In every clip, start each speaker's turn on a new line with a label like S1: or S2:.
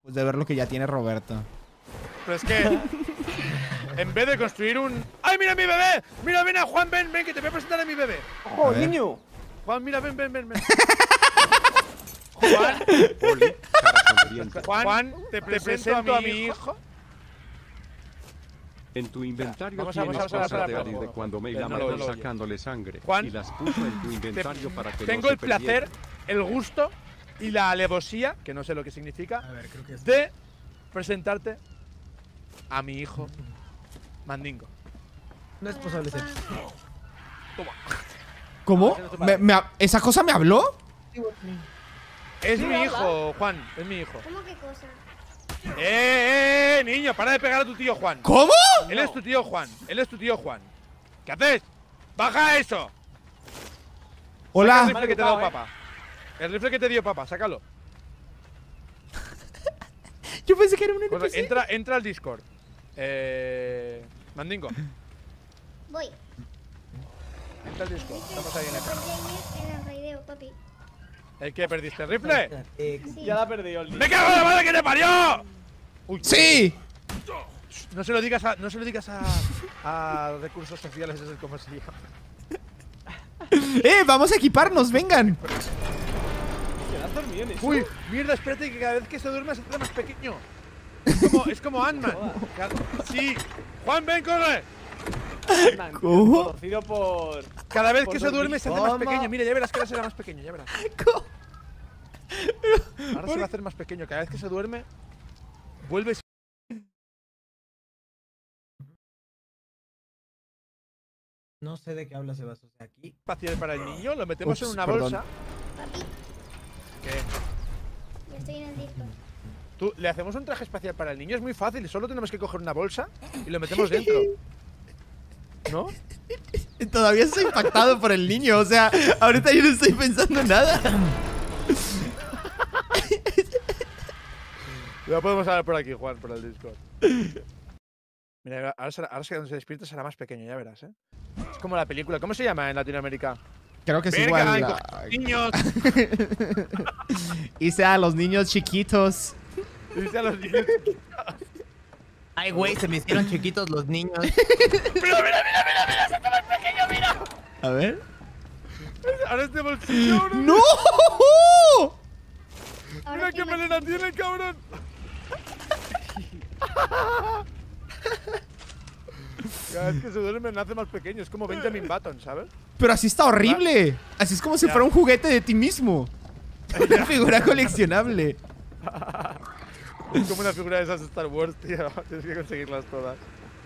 S1: Pues de ver lo que ya tiene Roberto.
S2: Pero es que en vez de construir un… ¡Ay, mira mi bebé! ¡Mira, ven a Juan, ven, que te voy a presentar a mi bebé!
S3: ¡Ojo, niño!
S2: Juan, mira, ven. Juan, Juan, te presento a mi hijo.
S4: En tu inventario
S2: Vamos
S4: tienes
S2: a
S4: cosas de
S2: hablar,
S4: Ari de cuando me
S2: no
S4: la
S2: lo
S4: mató
S2: oye.
S4: sacándole sangre.
S2: Juan,
S4: y las puso en tu inventario para que
S2: tengo
S4: no se
S2: el placer,
S4: perdiera.
S2: el gusto y la alevosía, que no sé lo que significa,
S5: A ver, creo que es.
S2: de presentarte a mi hijo Mandingo.
S5: No es posible ser.
S1: ¿Cómo? ¿Esa cosa me habló?
S2: Es mi hijo, Juan, es mi hijo.
S6: ¿Cómo qué cosa?
S2: Niño, para de pegar a tu tío Juan.
S1: ¿Cómo?
S2: Él es tu tío Juan, ¿Qué haces? ¡Baja eso! Saca el
S1: Hola.
S2: rifle que te ha dado papá. El rifle que te dio papá, sácalo.
S1: Yo pensé que era un
S2: Pues
S1: NPC.
S2: entra al Discord. Mandingo,
S6: Voy.
S2: entra al Discord. Estamos ahí en el canal.
S6: En el raideo, papi.
S2: ¿El qué? ¿Perdiste el rifle?
S6: Sí.
S3: Ya la ha perdido el
S2: ¡Me cago en la madre que te parió! Uy,
S1: ¡Sí!
S2: No se lo digas a recursos sociales, eso es como se llama.
S1: Vamos a equiparnos, vengan.
S3: ¿Quedas dormido en eso?
S2: Uy, mierda, espérate que cada vez que se duerme se hace más pequeño. Es como Ant-Man. Sí. Juan, ven, corre.
S3: Man,
S1: ¿Cómo?
S3: Conocido por…
S2: Cada vez
S3: Por
S2: que se
S3: dormir.
S2: duerme se hace más
S5: ¿Cómo?
S2: pequeño. Mira, ya verás que ahora será más pequeño, ya verás. Ahora se va a hacer más pequeño. Cada vez que se duerme, vuelve.
S5: No sé de qué habla Sebas. O sea, aquí.
S2: Espacial para el niño, lo metemos
S1: Ups,
S2: en una
S1: perdón.
S2: bolsa.
S6: Papi,
S2: ¿Qué?
S6: ya estoy en el Discord.
S2: Tú, le hacemos un traje espacial para el niño, es muy fácil. Solo tenemos que coger una bolsa y lo metemos dentro. ¿No?
S1: Todavía estoy impactado por el niño. O sea, ahorita yo no estoy pensando en nada.
S2: Lo podemos hablar por aquí, Juan, por el Discord. Mira, ahora que cuando se despierte será más pequeño, ya verás, ¿eh? Es como la película. ¿Cómo se llama en Latinoamérica?
S1: Creo que es
S2: Verga,
S1: igual.
S2: niños.
S1: Hice a los niños chiquitos.
S2: Dice a los niños.
S5: Ay, güey, se me hicieron chiquitos los niños.
S1: A ver.
S2: Ahora este bolsillo, bro.
S1: ¡No!
S6: Ahora
S2: Mira qué
S6: tiene-
S2: melena tiene, cabrón. Cada vez que se duerme nace más pequeño. Es como Benjamin Button, ¿sabes?
S1: Pero así está horrible. Así es como si fuera un juguete de ti mismo. Una figura coleccionable.
S2: Es como una figura de esas de Star Wars, tío. Tienes que conseguirlas todas.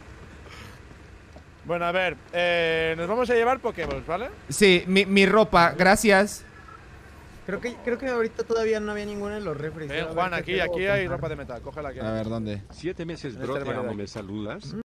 S2: Bueno, a ver. Nos vamos a llevar Pokéballs, ¿vale?
S1: Sí, mi ropa, gracias.
S5: Creo que ahorita todavía no había ninguna en los refres.
S2: Ven, Juan, aquí hay ropa de metal. Cógela aquí.
S1: A ver, ¿dónde?
S4: 7 meses,
S2: En
S4: bro,
S2: este
S4: te
S2: hermano de
S4: amo,
S2: aquí.
S4: ¿me saludas?